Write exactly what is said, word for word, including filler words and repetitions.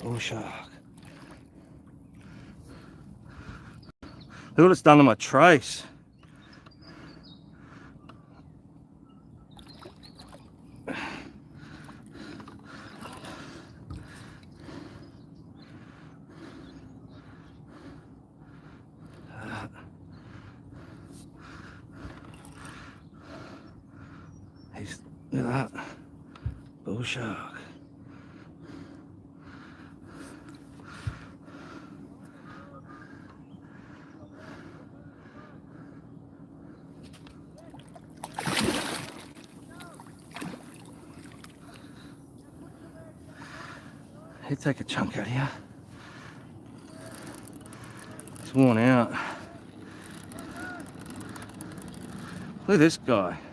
Bullshark. Look what it's done to my trace. He's, look at that. Bullshark. He'd take a chunk out of here. It's worn out. Look at this guy.